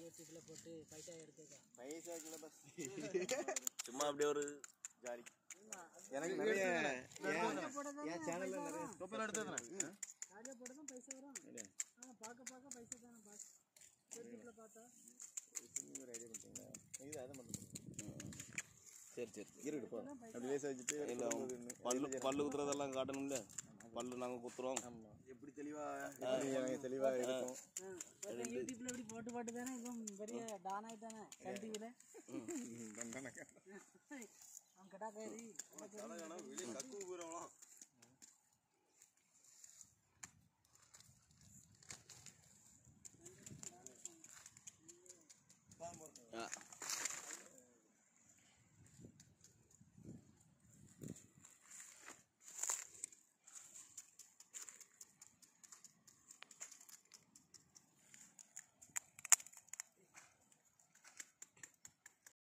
யூடியூப்ல போட்டு பைசா எடுத்துக்க பைசா இல்ல பஸ் சும்மா அப்படியே ஒரு ஜாலி எனக்கு நிறைய என் சேனல்ல நிறைய டோப்பல் எடுத்துறேன் காடில போட தான் பைசா வரும் பாக்க பைசா தான பாஸ் யூடியூப்ல பார்த்தா ஒரு ஐடியா பண்ணிட்டீங்க இது அத மட்டும் சரி சரி இருடு போ அப்படி வேச வச்சிட்டு பல்லு குத்துறதெல்லாம் காட்டணும்ல பல்லு நாங்க குத்துறோம் ஆமா எப்படி தெளிவா இருக்கும் யூடியூப்ல இப்படி போட்டு தானே இப்போ பெரிய டான் ஆயிட்டானே சன் டிவில தண்டனக்க அவன் கடா கேரி வெளிய கக்கு ஊறலாம்